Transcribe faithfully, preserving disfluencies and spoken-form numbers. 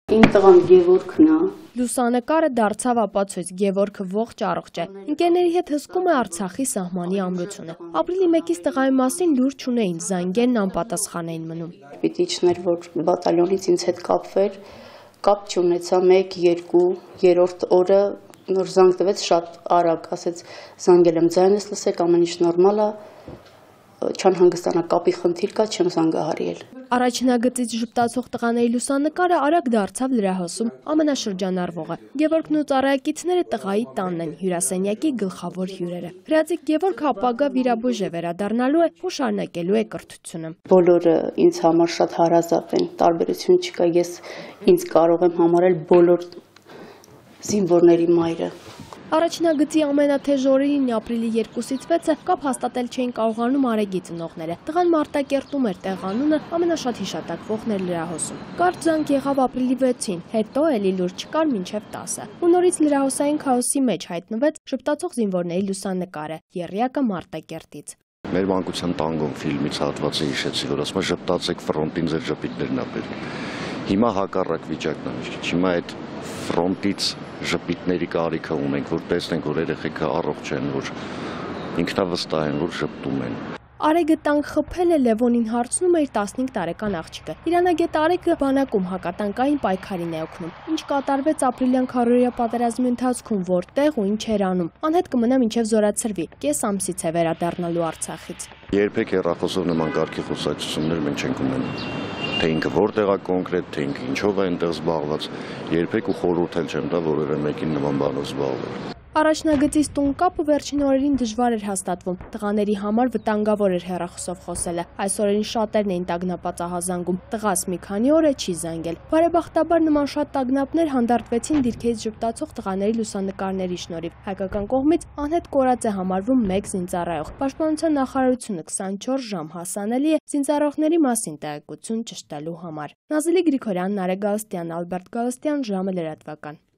Իմ տղան Գևորգն է։ Լուսանկարը դարձավ ապացույց, Գևորգը ողջ առողջ է։ Ընկերների հետ հսկում է Արցախի սահմանի ամրությունը։ Ապրիլի մեկից տղայի մասին լուր չունեին, զանգելն անպատասխան էին մնում։ Պիտի իջներ, որ բատալյոնից ինձ հետ կապվեր, կապ չունեցա մեկ, երկու, երրորդ օրը նոր զանգ տվեց շատ արագ, ասեց զանգել եմ, ձայնս լսեք, ամեն ինչ նորմալ է, չանհանգստանա, կապի խնդիր կա, չեմ զանգահարել։ Առաջնագծից ժպտացող տղաների լուսանկարը արագ դարձավ լրահոսում ամենաշրջանառվողը։ Գևորգն ու ծառայակիցները տղայի տանն են, հյուրասենյակի գլխավոր հյուրերը։ Հրաձիկ Գևորգը ապագա վիրաբույժ է, վերադառնալու է ու շարունակելու է կրթությունը։ Բոլորը ինձ համար շատ հարազատ են, տարբերություն չկա, ես ինձ կարող եմ համարել բոլոր զինվորների մայրը։ Առաջնագծի ամենաթեժ օրերին ապրիլի երկուսից վեցը կապ հաստատել չէին կարողանում Արեգի ծնողները։ Տղան Մարտակերտում էր, տեղանունը ամենաշատ հիշատակվողն էր լրահոսում։ Կարճ զանգ եղավ ապրիլի վեցին, հետո էլի լուր չկար մինչև տասը։ Ու նորից լրահոսային քաոսի մեջ հայտնվեց ժպտացող զինվորների լուսանկարը, եռյակը Մարտակերտից։ Մեր մանկության տանգոն ֆիլմից հատվածը հիշեցի, որ ասում է ժպտացեք ֆրոնտին ձեր ժպիտներն ապերում։ Հիմա հակառակ վիճակն է, հիմա այդ ֆրոնտից ժպիտների կարիքը ունենք, որ տեսնենք, որ երեխեքը առողջ են, որ ինքնավստահ են, որ ժպտում են։ Արեգը տանկ խփել է, Լևոնին հարցնում է իր տասնհինգ տարեկան աղջիկը։ Իրանագետ Արեգը բանակում հակատանկային պայքարին է օգնում։ Ինչ կատարվեց ապրիլյան քառօրյա պատերազմի ընթացքում, որտեղ ու ինչ էր անում։ Անհետ կմնա մինչև զորացրվի։ Կես ամսից է վերադառնալու Արցախից։ Երբեք հեռախոսով նման կարգի խոսակցություններ մենք չենք ունենում։ Թե ինքը որտեղ է կոնկրետ, թե ինքը ինչով է այնտեղ զբաղված, երբեք ու խորհուրդ էլ չեմ տա որևէ մեկին նման բանով զբաղվել։ Առաջնագծից տուն կապը վերջին օրերին դժվար էր հաստատվում։ Տղաների համար վտանգավոր էր հեռախոսով խոսելը։ Այս օրերին շատերն էին տագնապած ահազանգում։ Տղաս մի քանի օր է չի զանգել։ Բարեբախտաբար նման շատ տագնապներ հանդարտվեցին դիրքերից ժպտացող տղաների լուսանկարների շնորհիվ։ Հայկական կողմից անհետ կորած է համարվում մեկ զինծառայող։ Պաշտպանության նախարարությունը քսանչորս ժամ հասանելի է զինծառայողների մասին տեղեկություն ճշտելու համար։ Նազելի Գրիգորյան, Նարեկ Գալստյան, Ալբերտ Գալստյան, ժամը լրատվական։